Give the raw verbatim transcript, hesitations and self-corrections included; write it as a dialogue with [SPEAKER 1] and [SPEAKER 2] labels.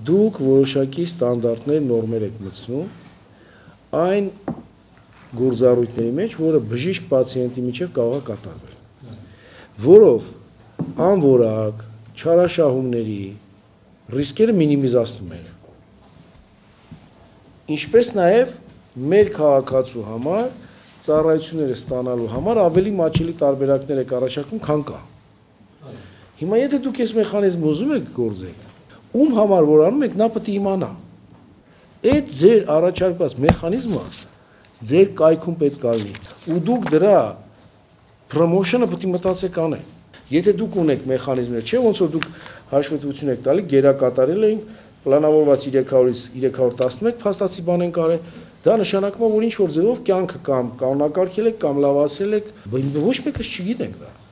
[SPEAKER 1] դուք որոշակի ստանդարտներ, նորմեր եք մտցնում այն գործառույթների մեջ, որը բժիշկ պացիենտի միջև կարող է կատարվել, որով անորակ, չարաշահումների ռիսկերը մինիմիզացնում եք, ինչպես նաև մեր քաղաքացու համար ծառայությունները ստանալու համար ավելի մաչելի տարբերակներ եք առաջարկում, քան կա։ Հիմա եթե դուք այս մեխանիզմը ուզում եք գործել, ում համար որ անում եք, նա պետք է իմանա։ Այդ ձեր առաջարկված մեխանիզմը ձեր կայքում պետք է լինի, ու դուք դրա promotion-ը պետք է մտածեք անեք։ Եթե դուք ունեք մեխանիզմներ, չէ՞ ոնց որ դուք հաշվետվություն եք տալի, գերակատարել էինք, պլանավորված երեք հարյուրից երեք հարյուր տասնմեկ փաստացի բան են կարել, դա նշանակում է, որ ինչ որ ձևով կյանքը կամ կանոնակարգել եք, կամ լավացրել եք, ոչ մեկս չգիտենք դա։